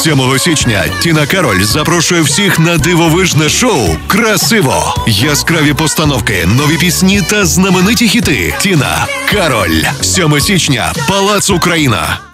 7 січня Тіна Кароль запрошує всіх на дивовижне шоу «Красиво». Яскраві постановки, нові пісні та знамениті хіти. Тіна Кароль. 7 січня. Палац Україна.